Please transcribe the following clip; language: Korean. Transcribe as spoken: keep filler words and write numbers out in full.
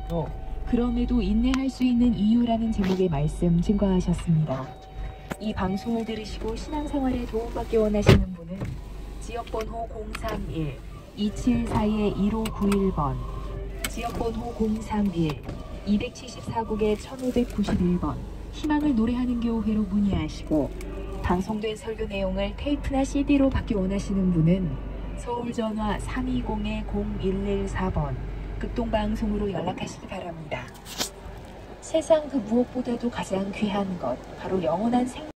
또 그럼에도 인내할 수 있는 이유라는 제목의 말씀 증거하셨습니다. 이 방송을 들으시고 신앙생활에 도움받기 원하시는 분은 지역번호 공삼일 이칠사이 일오구일 번, 지역번호 공삼일 이칠사국에 천오백구십일 번 희망을 노래하는 교회로 문의하시고, 방송된 설교 내용을 테이프나 씨디로 받기 원하시는 분은 서울전화 삼이공 공일일사 번 극동방송으로 연락하시기 바랍니다. 세상 그 무엇보다도 가장 귀한 것, 바로 영원한 생